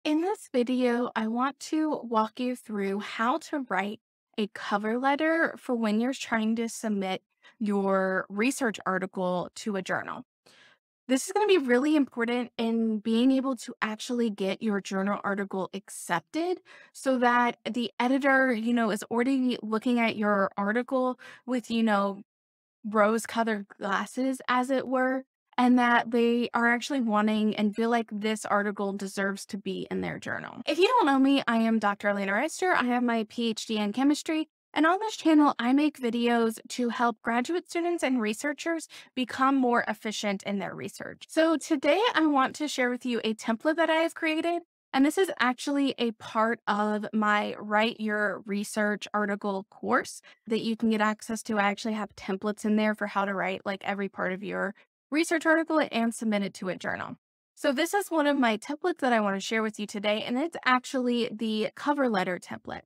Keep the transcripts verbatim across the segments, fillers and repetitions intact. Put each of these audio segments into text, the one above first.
In this video, I want to walk you through how to write a cover letter for when you're trying to submit your research article to a journal. This is going to be really important in being able to actually get your journal article accepted so that the editor, you know, is already looking at your article with, you know, rose-colored glasses, as it were, and that they are actually wanting and feel like this article deserves to be in their journal. If you don't know me, I am Doctor Elena Reister. I have my P H D in chemistry, and on this channel, I make videos to help graduate students and researchers become more efficient in their research. So today, I want to share with you a template that I have created. And this is actually a part of my Write Your Research Article course that you can get access to. I actually have templates in there for how to write like every part of your research article and submit it to a journal. So this is one of my templates that I want to share with you today, and it's actually the cover letter template.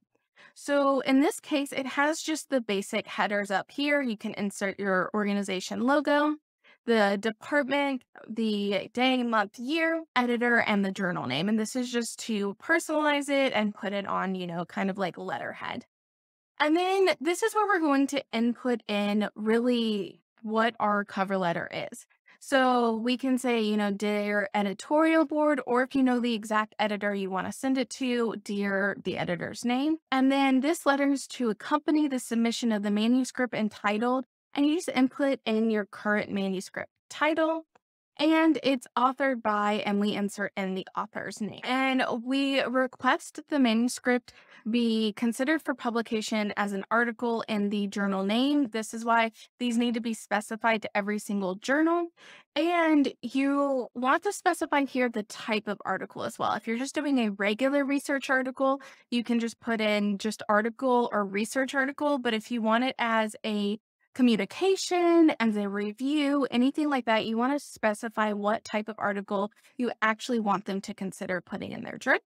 So in this case, it has just the basic headers up here. You can insert your organization logo, the department, the day, month, year, editor, and the journal name. And this is just to personalize it and put it on, you know, kind of like letterhead. And then this is where we're going to input in really what our cover letter is. So we can say, you know, dear editorial board, or if you know the exact editor you want to send it to, dear the editor's name. And then this letter is to accompany the submission of the manuscript entitled, and you just input in your current manuscript title. And it's authored by, and we insert in the author's name. And we request the manuscript be considered for publication as an article in the journal name. This is why these need to be specified to every single journal. And you want to specify here the type of article as well. If you're just doing a regular research article, you can just put in just article or research article. But if you want it as a communication and a review, anything like that, you want to specify what type of article you actually want them to consider putting in their journal.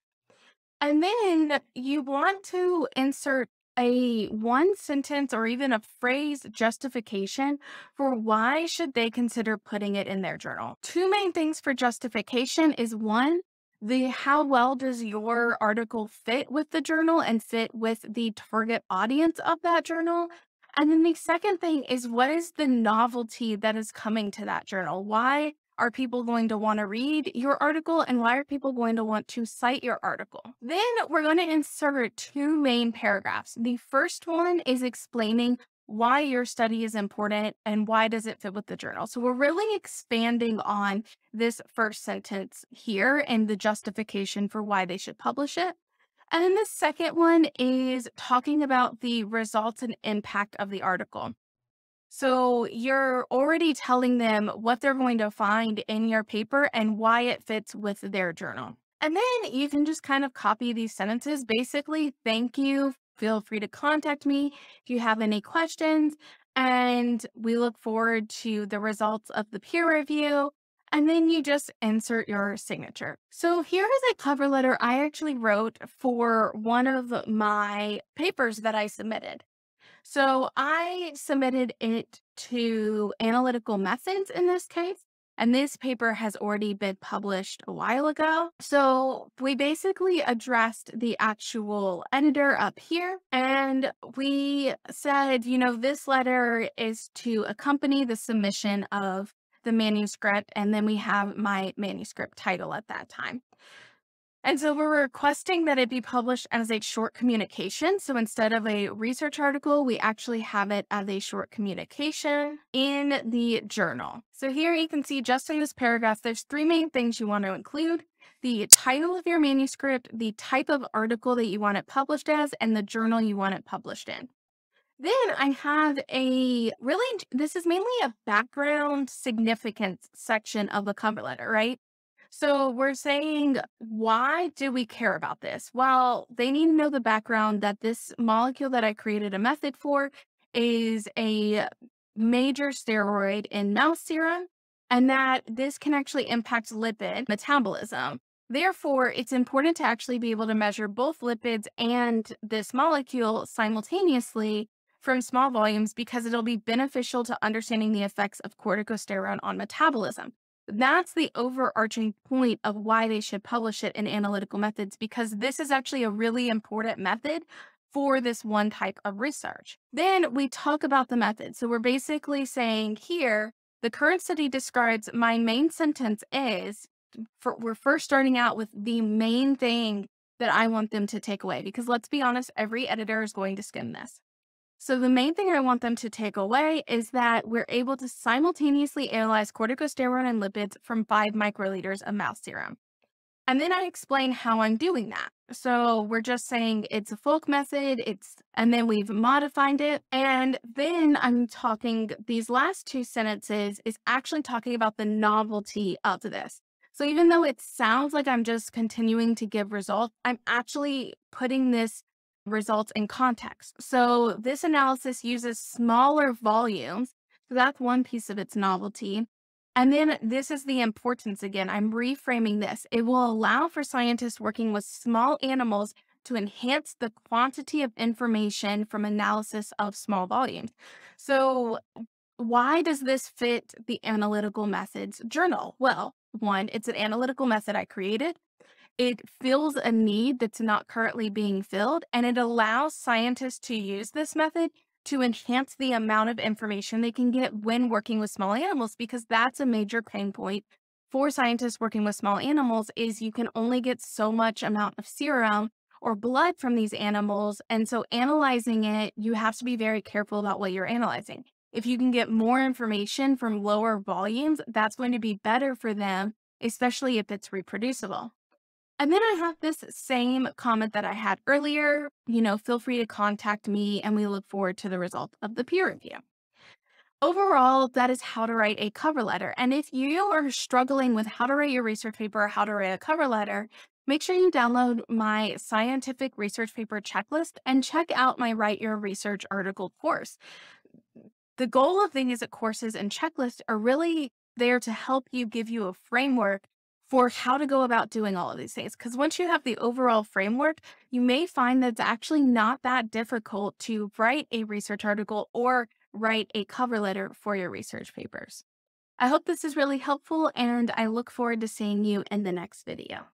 And then you want to insert a one sentence or even a phrase justification for why should they consider putting it in their journal. Two main things for justification is one, the how well does your article fit with the journal and fit with the target audience of that journal? And then the second thing is what is the novelty that is coming to that journal? Why are people going to want to read your article, and why are people going to want to cite your article? Then we're going to insert two main paragraphs. The first one is explaining why your study is important and why does it fit with the journal. So we're really expanding on this first sentence here and the justification for why they should publish it. And then the second one is talking about the results and impact of the article. So you're already telling them what they're going to find in your paper and why it fits with their journal. And then you can just kind of copy these sentences. Basically, thank you. Feel free to contact me if you have any questions. And we look forward to the results of the peer review. And then you just insert your signature. So here is a cover letter I actually wrote for one of my papers that I submitted. So I submitted it to Analytical Methods in this case, and this paper has already been published a while ago. So we basically addressed the actual editor up here, and we said, you know, this letter is to accompany the submission of the manuscript, and then we have my manuscript title at that time. And so we're requesting that it be published as a short communication. So instead of a research article, we actually have it as a short communication in the journal. So here you can see just in this paragraph, there's three main things you want to include: the title of your manuscript, the type of article that you want it published as, and the journal you want it published in. Then I have a really, this is mainly a background significance section of the cover letter, right? So we're saying, why do we care about this? Well, they need to know the background that this molecule that I created a method for is a major steroid in mouse serum, and that this can actually impact lipid metabolism. Therefore, it's important to actually be able to measure both lipids and this molecule simultaneously from small volumes because it'll be beneficial to understanding the effects of corticosterone on metabolism. That's the overarching point of why they should publish it in analytical methods, because this is actually a really important method for this one type of research. Then we talk about the method. So we're basically saying here, the current study describes my main sentence is, for, we're first starting out with the main thing that I want them to take away, because let's be honest, every editor is going to skim this. So the main thing I want them to take away is that we're able to simultaneously analyze corticosteroid and lipids from five microliters of mouse serum. And then I explain how I'm doing that. So we're just saying it's a Folk method, it's, and then we've modified it. And then I'm talking, these last two sentences is actually talking about the novelty of this. So even though it sounds like I'm just continuing to give results, I'm actually putting this results in context. So this analysis uses smaller volumes. So that's one piece of its novelty. And then this is the importance again. I'm reframing this. It will allow for scientists working with small animals to enhance the quantity of information from analysis of small volumes. So why does this fit the analytical methods journal? Well, one, it's an analytical method I created. It fills a need that's not currently being filled, and it allows scientists to use this method to enhance the amount of information they can get when working with small animals, because that's a major pain point for scientists working with small animals is you can only get so much amount of serum or blood from these animals. And so analyzing it, you have to be very careful about what you're analyzing. If you can get more information from lower volumes, that's going to be better for them, especially if it's reproducible. And then I have this same comment that I had earlier, you know, feel free to contact me and we look forward to the result of the peer review. Overall, that is how to write a cover letter. And if you are struggling with how to write your research paper or how to write a cover letter, make sure you download my scientific research paper checklist and check out my Write Your Research article course. The goal of these courses and checklists are really there to help you, give you a framework for how to go about doing all of these things. Because once you have the overall framework, you may find that it's actually not that difficult to write a research article or write a cover letter for your research papers. I hope this is really helpful, and I look forward to seeing you in the next video.